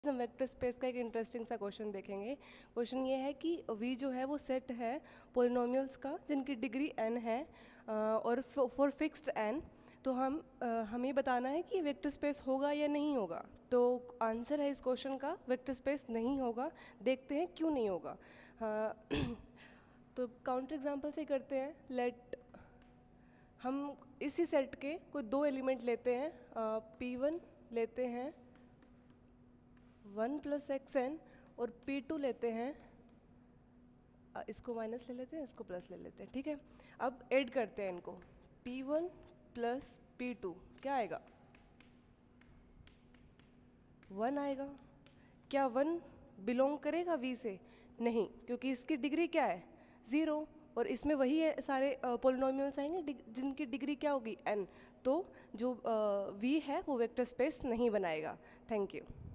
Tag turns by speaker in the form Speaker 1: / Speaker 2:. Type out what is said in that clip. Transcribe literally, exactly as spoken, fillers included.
Speaker 1: हम vector space का एक इंटरेस्टिंग सा क्वेश्चन देखेंगे। क्वेश्चन ये है कि v जो है वो सेट है पोलिनोमियल्स का जिनकी डिग्री n है अ, और फॉर फिक्स्ड n, तो हम अ, हमें बताना है कि वेक्टर स्पेस होगा या नहीं होगा। तो आंसर है इस क्वेश्चन का वेक्टर स्पेस नहीं होगा। देखते हैं क्यों नहीं होगा। हाँ, तो काउंटर एग्जांपल से करते हैं। लेट हम इसी सेट के कोई दो एलिमेंट लेते हैं, पी वन लेते हैं वन प्लस एक्स एन और पी टू लेते हैं, अ, इसको माइनस ले लेते हैं, इसको प्लस ले लेते हैं, ठीक है। अब ऐड करते हैं इनको, P one plus P two क्या आएगा, वन आएगा। क्या वन बिलोंग करेगा वी से? नहीं, क्योंकि इसकी डिग्री क्या है, ज़ीरो, और इसमें वही है सारे पोलिनोमियल्स आएंगे डिग, जिनकी डिग्री क्या होगी, एन। तो जो वी है वो वेक्टर स्पेस नहीं बनाएगा। Thank you.